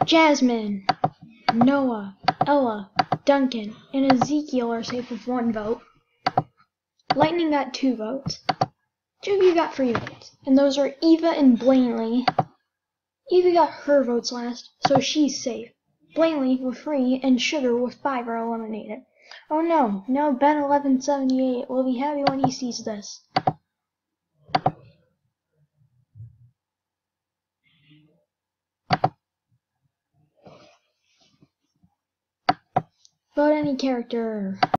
Jasmine, Noah, Ella, Duncan, and Ezekiel are safe with 1 vote. Lightning got 2 votes. Two of you got 3 votes, and those are Eva and Blanley. Eva got her votes last, so she's safe. Blanley with 3 and Sugar with 5 are eliminated. Oh no, now Ben1178 will be happy when he sees this. Vote any character.